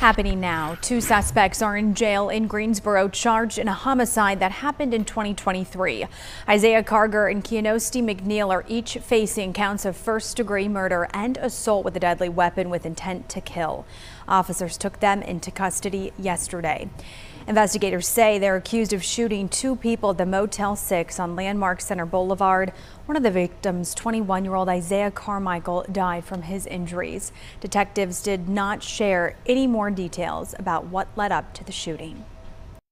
Happening now, two suspects are in jail in Greensboro charged in a homicide that happened in 2023. Isaiah Carger and Keanosti McNeil are each facing counts of first-degree murder and assault with a deadly weapon with intent to kill. Officers took them into custody yesterday. Investigators say they're accused of shooting two people at the Motel 6 on Landmark Center Boulevard. One of the victims, 21-year-old Isaiah Carmichael, died from his injuries. Detectives did not share any more details about what led up to the shooting.